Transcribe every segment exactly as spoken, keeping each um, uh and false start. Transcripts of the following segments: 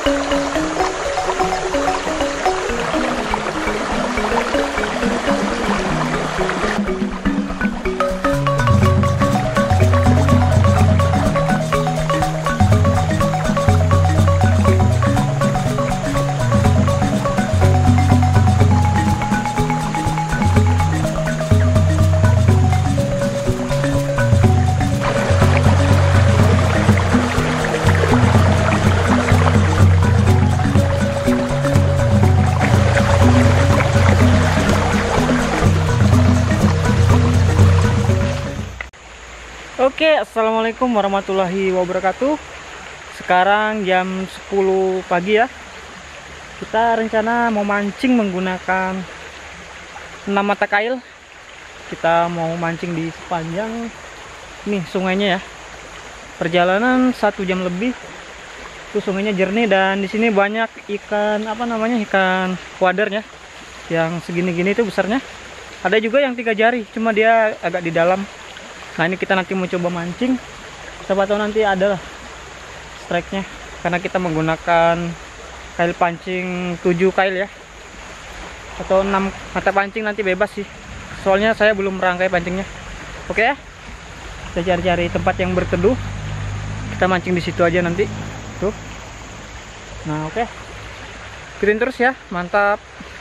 Oke, assalamualaikum warahmatullahi wabarakatuh. Sekarang jam sepuluh pagi ya. Kita rencana mau mancing menggunakan enam mata kail. Kita mau mancing di sepanjang nih sungainya ya. Perjalanan satu jam lebih. Itu sungainya jernih dan di sini banyak ikan apa namanya ikan wadernya yang segini-gini itu besarnya. Ada juga yang tiga jari, cuma dia agak di dalam. Nah ini kita nanti mau coba mancing. Siapa tahu nanti adalah strike-nya, karena kita menggunakan kail pancing tujuh kail ya, atau enam mata pancing, nanti bebas sih. Soalnya saya belum merangkai pancingnya. Oke ya, kita cari-cari tempat yang berteduh. Kita mancing di situ aja nanti. Tuh. Nah oke, ikutin terus ya, mantap.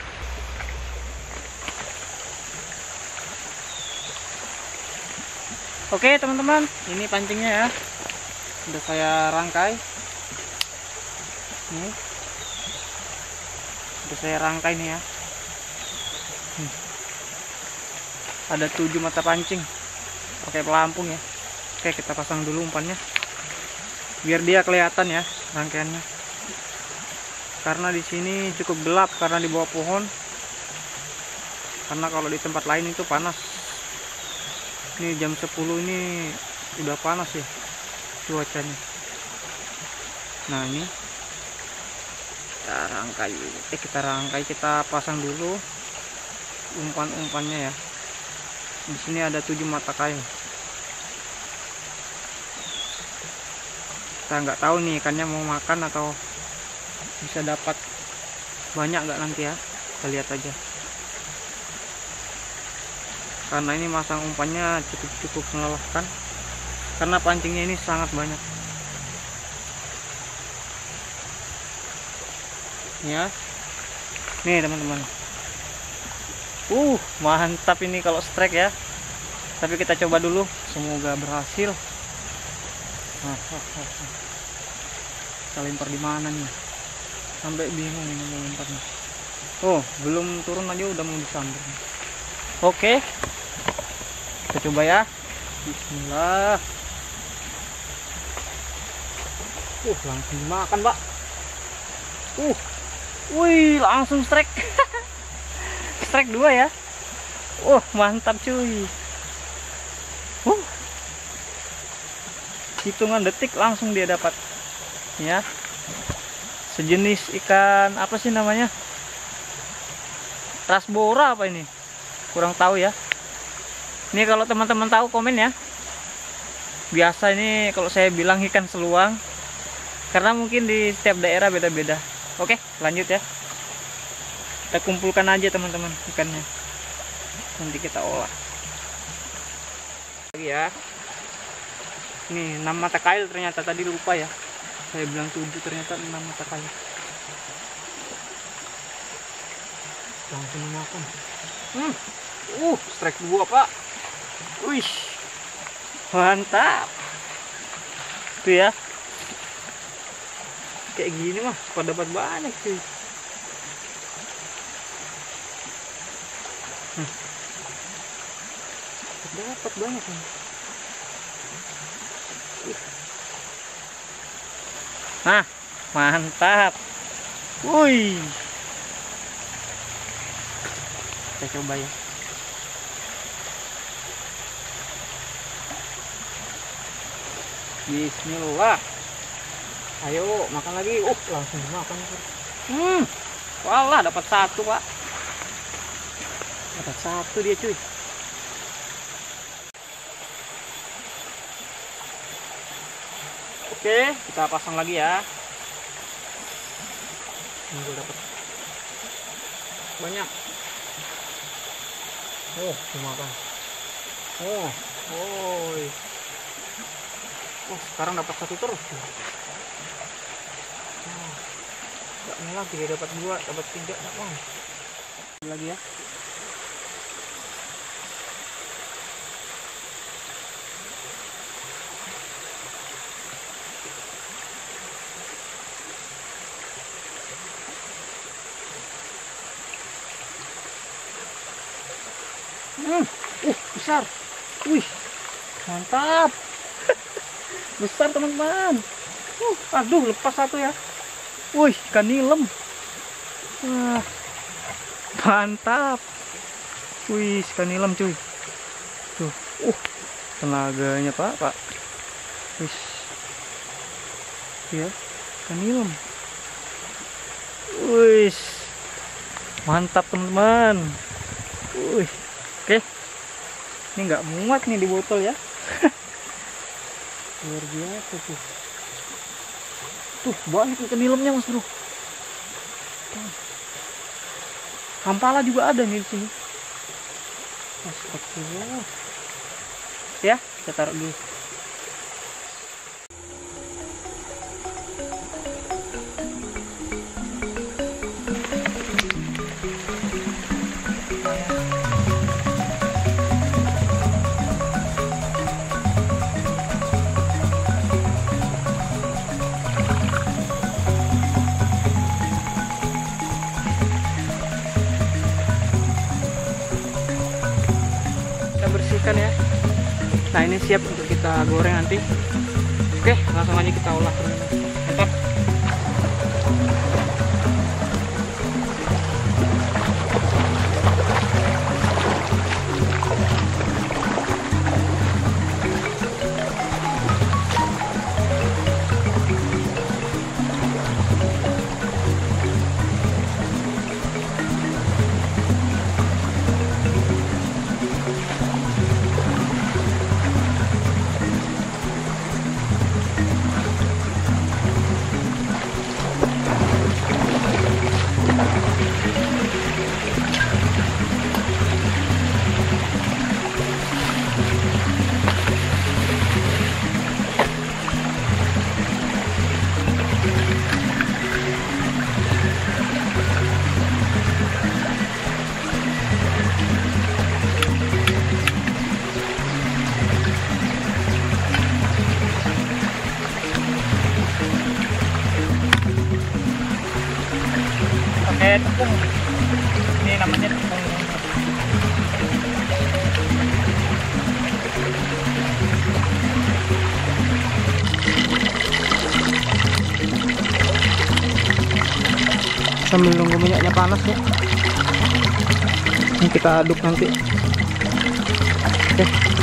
Oke teman-teman, ini pancingnya ya, udah saya rangkai. Nih, udah saya rangkai nih ya. Hmm. Ada tujuh mata pancing, pakai pelampung ya. Oke, kita pasang dulu umpannya, biar dia kelihatan ya rangkaiannya. Karena di sini cukup gelap karena di bawah pohon. Karena kalau di tempat lain itu panas. Ini jam sepuluh ini udah panas ya cuacanya. Nah ini kita rangkai, eh kita rangkai, kita pasang dulu umpan-umpannya ya. Di sini ada tujuh mata kail. Kita nggak tahu nih ikannya mau makan atau bisa dapat banyak nggak nanti ya. Kita lihat aja. Karena ini masang umpannya cukup-cukup melelahkan, karena pancingnya ini sangat banyak ya. Nih teman-teman, uh mantap ini kalau strike ya. Tapi kita coba dulu, semoga berhasil. Nah, kita lempar di mana nih, sampai bingung ini mau lemparnya. Oh belum turun aja udah mau disambung. Oke, kita coba ya. Bismillah. Uh, langsung dimakan, Pak. Uh, wih, langsung strike. Strike dua ya. Uh, mantap cuy. Uh, hitungan detik langsung dia dapat. Ya, sejenis ikan apa sih namanya? Rasbora apa ini? Kurang tahu ya. Ini kalau teman-teman tahu komen ya. Biasa ini kalau saya bilang ikan seluang, karena mungkin di setiap daerah beda-beda. Oke, lanjut ya. Kita kumpulkan aja teman-teman ikannya. Nanti kita olah. Lagi ya. Nih enam mata kail ternyata, tadi lupa ya. Saya bilang tujuh, ternyata enam mata kail. Langsung makan. Hmm. Uh, strike dua, Pak. Wih. Mantap. Tuh ya. Kayak gini mah pada dapat banyak sih. Hmm. Dapat banyak nih. Nah, mantap. Wih. Kita coba ya. Bismillah. Ayo makan lagi. Uh, langsung makan. Hmm. Walah, dapat satu, Pak. Dapat satu dia, cuy. Oke, kita pasang lagi ya. Ini gue dapat banyak. Oh, dimakan. Oh, oi. Oh, sekarang dapat satu terus. Oh, ini lagi dia dapat dua, dapat tiga, oh. Lagi ya. Hmm, uh, besar. Wih, mantap. Besar teman-teman. Uh, aduh, lepas satu ya. Wih, ikan nilem. Wah, mantap. Wih, ikan nilem cuy. Tuh, uh, tenaganya pak, pak. Wih, ya, ikan nilem. Wih, mantap teman-teman. Wih. Oke, ini nggak muat nih di botol ya. Luar biasa tuh. Tuh banyak ikan nilemnya mas bro. Kampala juga ada nih di sini. Astagfirullah. Ya, kita taruh dulu. Bersihkan ya. Nah ini siap untuk kita goreng nanti. Oke, langsung aja kita olah. Mantap. Pakai tepung. Ini namanya tepung. Sambil nunggu minyaknya panas ya. Ini kita aduk nanti. Oke.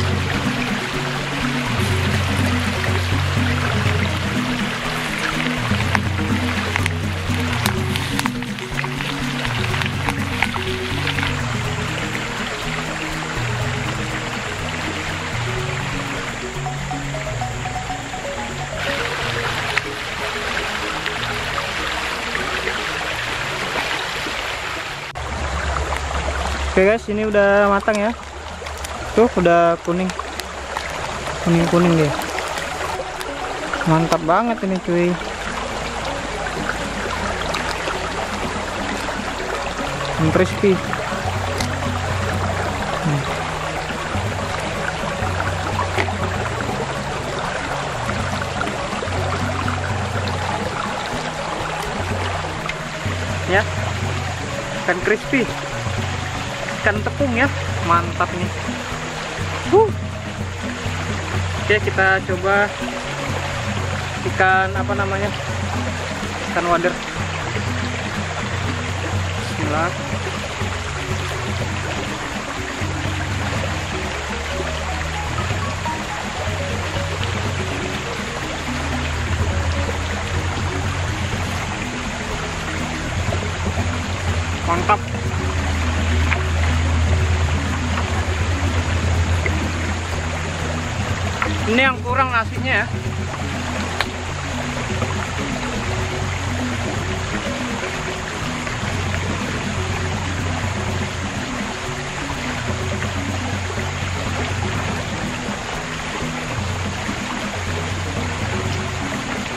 Oke guys, ini udah matang ya. Tuh udah kuning, kuning kuning deh. Mantap banget ini cuy. Hmm, crispy. Hmm. Ya, ikan crispy. Ikan tepung ya, mantap nih. Uh. Oke, kita coba ikan apa namanya, ikan wader. Bismillah. Mantap. Ini yang kurang nasinya ya.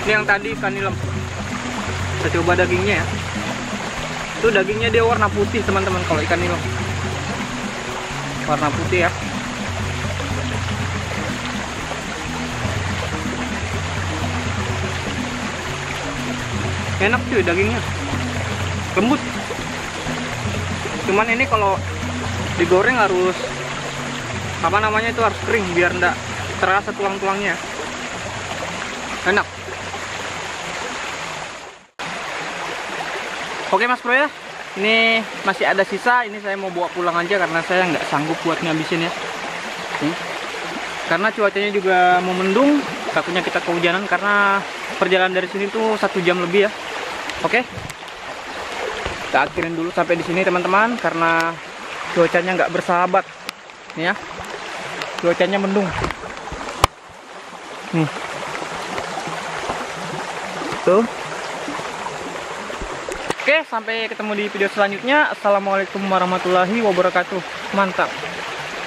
Ini yang tadi ikan nilam. Kita coba dagingnya ya. Itu dagingnya dia warna putih teman-teman kalau ikan nilam. Warna putih ya. Enak cuy dagingnya. Lembut. Cuman ini kalau digoreng harus apa namanya itu harus kering biar enggak terasa tulang-tulangnya. Enak. Oke Mas Bro ya, ini masih ada sisa. Ini saya mau bawa pulang aja karena saya nggak sanggup buat ngabisin ya. Nih. Karena cuacanya juga mau mendung, takutnya kita kehujanan karena perjalanan dari sini tuh satu jam lebih ya. Oke, kita akhirin dulu sampai di sini teman-teman karena cuacanya nggak bersahabat. Nih ya, cuacanya mendung. Nih, tuh. Oke, sampai ketemu di video selanjutnya. Assalamualaikum warahmatullahi wabarakatuh. Mantap.